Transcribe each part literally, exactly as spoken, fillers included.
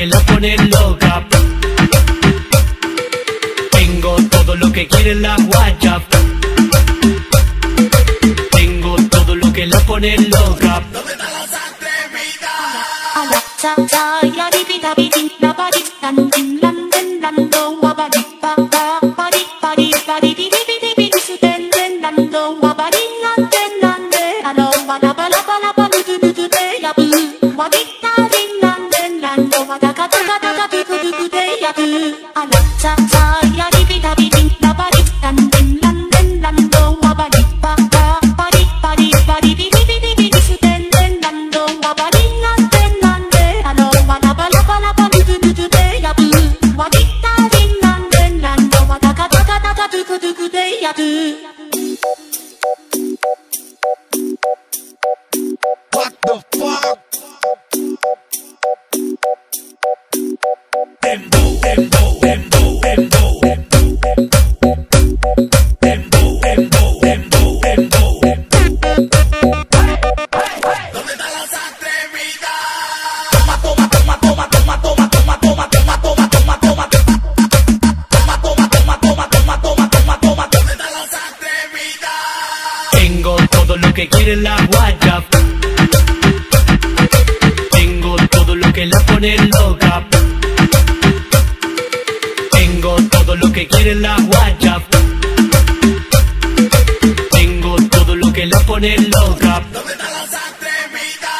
que la pone loca. Tengo todo lo que quiere la guacha. Tengo todo lo que la pone loca. ¿Dónde están las atrevidas? What the fuck? Dembow, dembow, dembow, dembow, dembow, dembow, dembow, dembow. ¿Dónde están las atrevidas? Toma, toma, toma, toma, toma, toma, toma, toma, toma, toma, toma, toma. Toma, toma, toma, toma, toma, toma, toma, toma. ¿Dónde están las atrevidas? Tengo todo lo que quiere la guacha. Tengo todo lo que la pone loca. Tengo todo lo que quiere la guacha. Tengo todo lo que la pone loca. ¿Dónde están las atrevidas?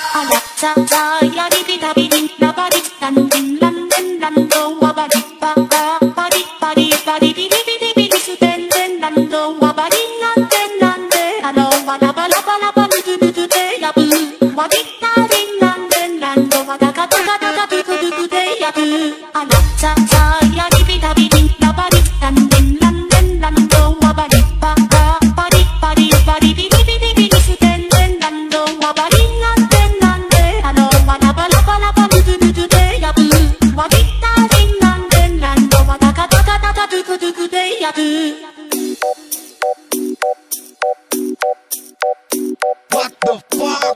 What the fuck?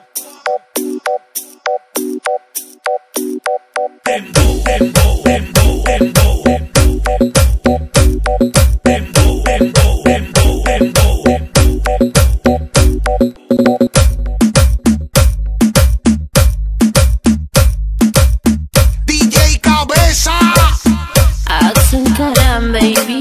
Dembow, dembow, dembow, dembow. Dembow, dembow, dembow, dembow. D J Cabeza. Axel Karam, baby.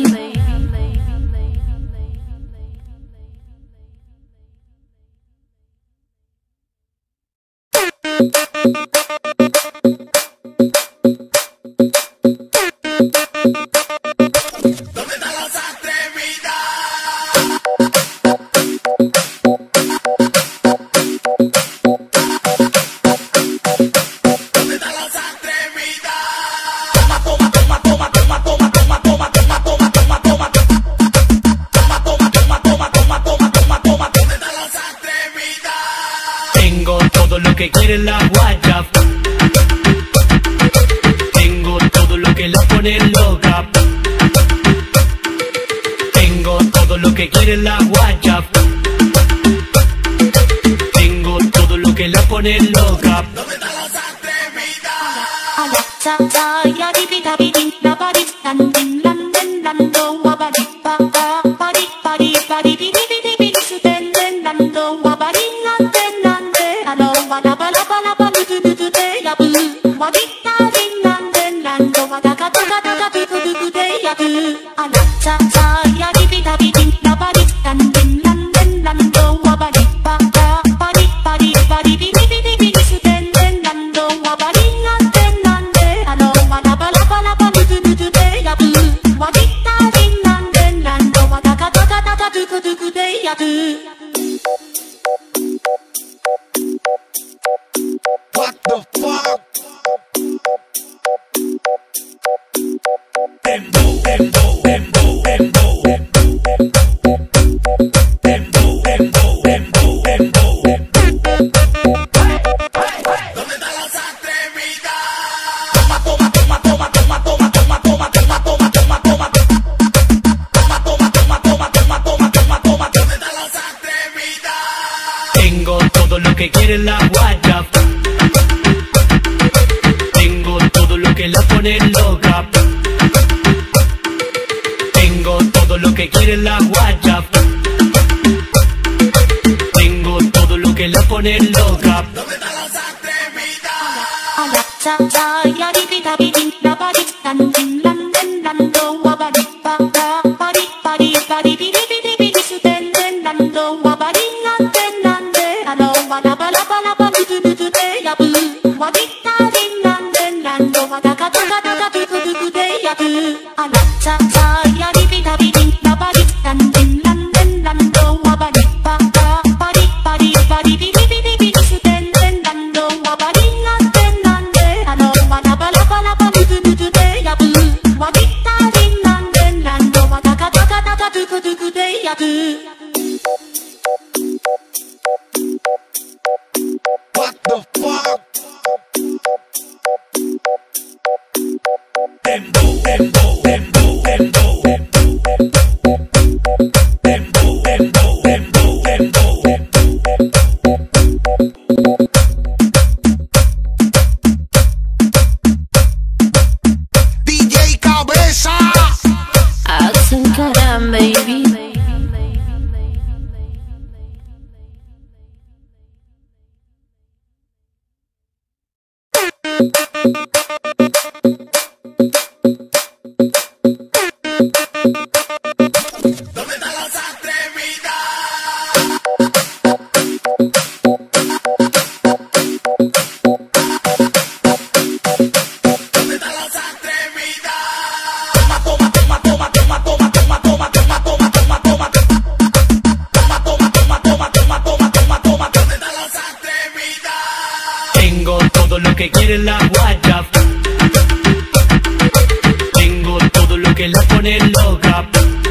¿Dónde están las atrevidas? ¿Dónde están las atrevidas? Toma, toma, toma, toma, toma, toma, toma, toma, toma, toma, toma, toma. Toma, toma, toma, toma, toma, toma, toma, toma. ¿Dónde están las atrevidas? Tengo todo lo que quiere la guacha. Tengo todo lo que la pone loca. Tengo todo lo que quiere la guacha. Tengo todo lo que la pone loca. ¿Dónde están las atrevidas? What the fuck? Dembow, dembow, dembow, dembow. Dembow, dembow, dembow, dembow. ¿Dónde están las atrevidas? Toma, toma, toma, toma, toma, toma, toma, toma, toma, toma, toma, toma. Toma, toma, toma, toma, toma, toma, toma, toma. ¿Dónde están las atrevidas? pone loca. Tengo todo lo que quiere la guaya. Tengo todo lo que la pone loca. ¿Dónde están las atrevidas? A la cha cha ya di di da di di la ba di dan din lan den lan do wa ba di ba da ba di ba di ba di di di di di di di su den den lan do wa ba di lan den lan de a lo wa la ba la ba la ba du du du du de ya bu wa di da din lan den lan do wa da ka da ka da da du du du du de ya bu. A la cha cha ya di di da di di la ba di dan din lan den lan do wa ba di ba da ba di ba di ba di di di di di di di su den den lan do wa ba di lan den lan de a lo wa la ba la ba la ba du du du du de ya bu wa di da din lan den lan do wa da ka da ka da da du du du du de ya bu. What the fuck? Dembow, dembow, dembow, dembow, dembow, dembow, dembow, dembow. D J Cabeza. Hacen cara, baby. ¿Dónde están las atrevidas? ¿Dónde están las atrevidas? Toma, toma, toma, toma, toma, toma, toma, toma, toma, toma, toma, toma. Toma, toma, toma, toma, toma, toma, toma, toma. ¿Dónde están las atrevidas? Tengo todo lo que quiere la guaya. Tengo todo lo que la pone loca.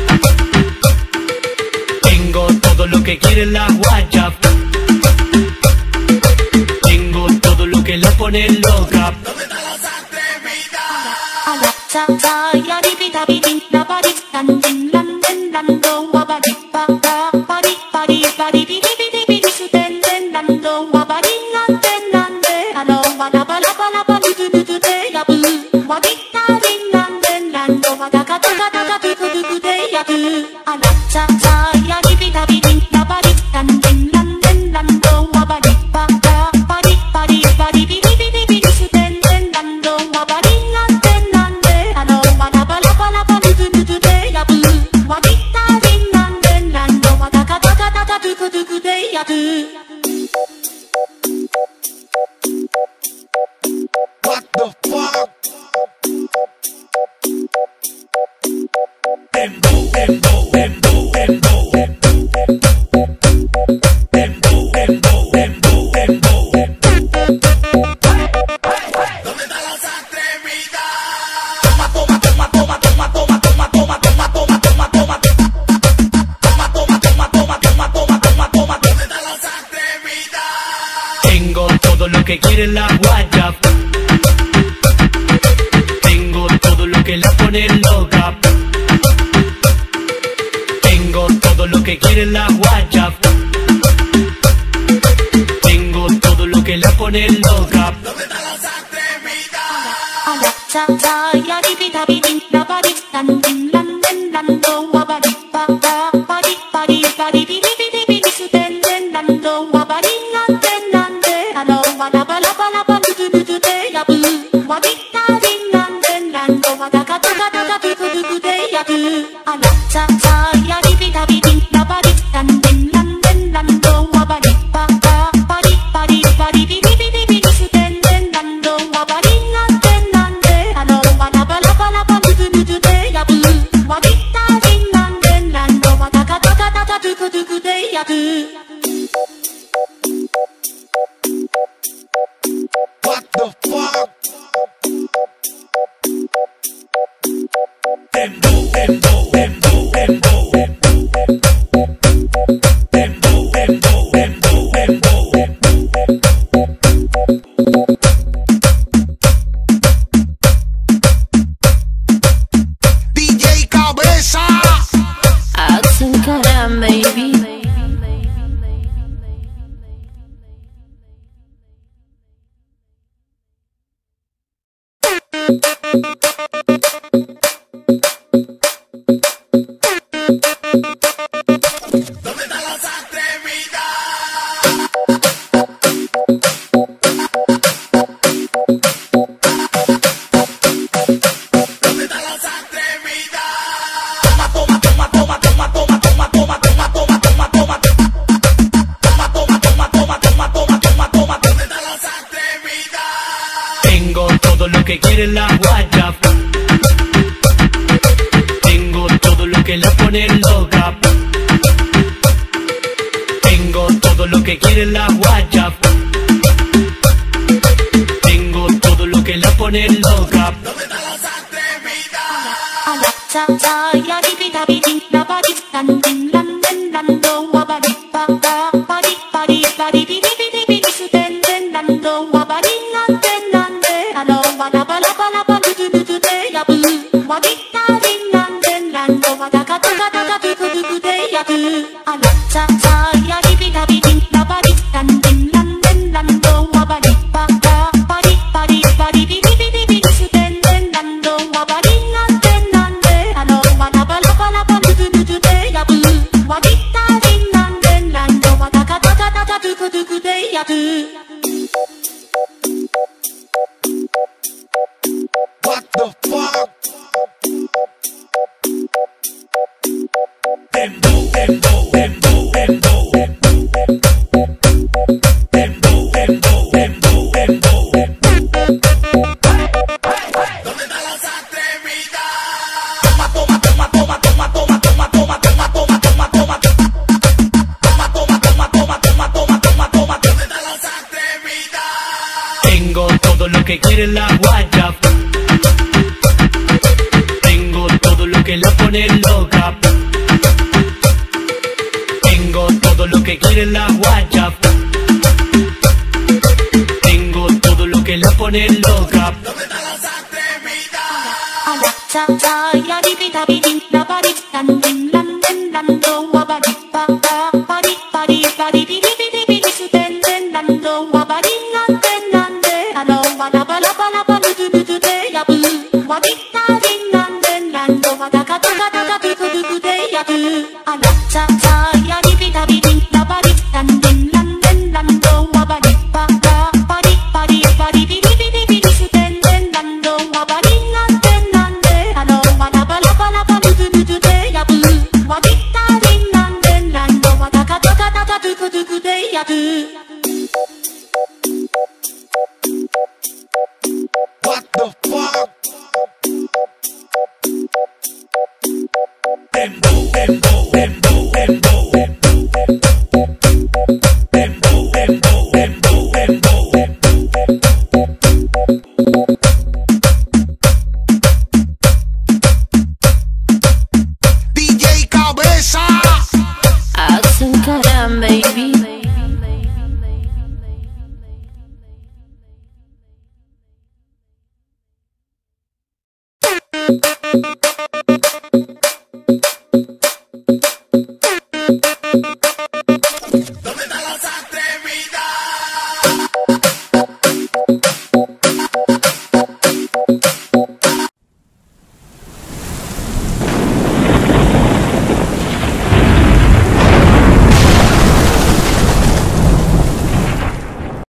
Tengo todo lo que quiere la guaya. Tengo todo lo que la pone loca. ¿Dónde están las atrevidas? A la cha cha ya di di da di di la ba di dan din lan den lan do wa ba di ba da ba di ba di ba di di di di di di di su den den lan do wa ba di lan den lan de a lo wa la ba la ba la ba du du du du de ya bu wa di da din lan den lan do wa da ka da ka da da du du du du de ya bu. A la cha cha ya di di da di di la ba di dan din lan den lan do wa ba di ba da ba di ba di ba di di di di di di di su den den lan do wa ba di lan den lan de a lo wa la ba la ba la ba du du du du de ya bu wa di da din lan den lan do wa da ka da ka da da du du du du de ya bu. What the fuck? Dembow, dembow, dembow, dembow. Dembow, dembow, dembow, dembow. ¿Dónde están las atrevidas? Toma, toma, toma, toma, toma, toma, toma, toma, toma, toma, toma, toma. Toma, toma, toma, toma, toma, toma, toma, toma. ¿Dónde están las atrevidas? Tengo todo lo que quiere la guaya. Tengo todo lo que la pone loca. Tengo todo lo que quiere la guaya. Tengo todo lo que la pone loca. ¿Dónde están las atrevidas? A la cha cha ya di di da di di la ba di dan din lan den lan do wa ba di ba da ba di ba di ba di di di di di di di su den den lan do wa ba di lan den lan de a lo wa la ba la ba la ba du du du du de ya bu wa di da din lan den lan do wa da ka da ka da da du du du du de ya bu. A la cha cha ya di di da di di la ba di dan din lan den lan do wa ba di ba da ba di ba di ba di di di di di di di su den den lan do wa ba di lan den lan de a lo wa la ba la ba la ba du du du du de ya bu wa di da din lan den lan do wa da ka da ka da da du du du du de ya bu. What the fuck? Dembow, dembow, dembow, dembow. Dembow, dembow, dembow, dembow. D J Cabeza. Hacen cara, baby. Thank you. lo que quiere la guaya. Tengo todo lo que la pone loca. Tengo todo lo que quiere la guaya. Tengo todo lo que la pone loca. ¿Dónde están las atrevidas? A la cha cha ya di di da di di la ba di lan din lan den lan do wa ba di ba ba ba di ba di ba di di di di di di di su den den lan do wa ba di lan den lan de a lo ba la ba la ba la ba du du du du de ya bu wa di da di lan den lan do wa da ka da ka da ka du du du du de ya bu. A la cha cha ya di di da di di la ba di lan din lan den lan do wa ba di ba ba ba di ba di ba di di di di di di su den den lan do wa ba di lan den lan de a lo ba la ba la ba la ba du du du du de ya bu wa di da di lan den lan do wa da ka da ka da ka du du du du de ya bu. What the fuck? Dembow, dembow, dembow, dembow, dembow, dembow, dembow, dembow. ¿Dónde están las atrevidas? Toma, toma, toma, toma, toma, toma, toma, toma, toma, toma, toma, toma. Toma, toma, toma, toma, toma, toma, toma, toma. ¿Dónde están las atrevidas? Tengo todo lo que quiere la guaya. Tengo todo lo que la pone loca. Tengo todo lo que quiere la guaya. Tengo todo lo que la pone loca. ¿Dónde están las atrevidas? A la cha cha ya di di da di di